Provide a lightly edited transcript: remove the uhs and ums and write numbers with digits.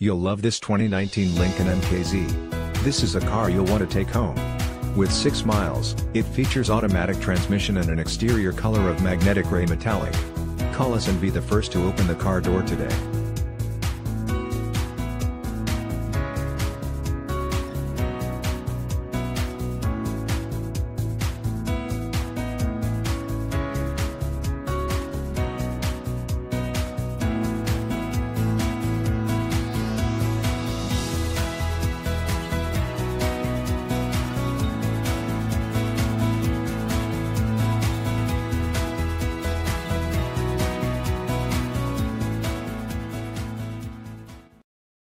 You'll love this 2019 Lincoln MKZ. This is a car you'll want to take home. With 6 miles, it features automatic transmission and an exterior color of magnetic gray metallic. Call us and be the first to open the car door today.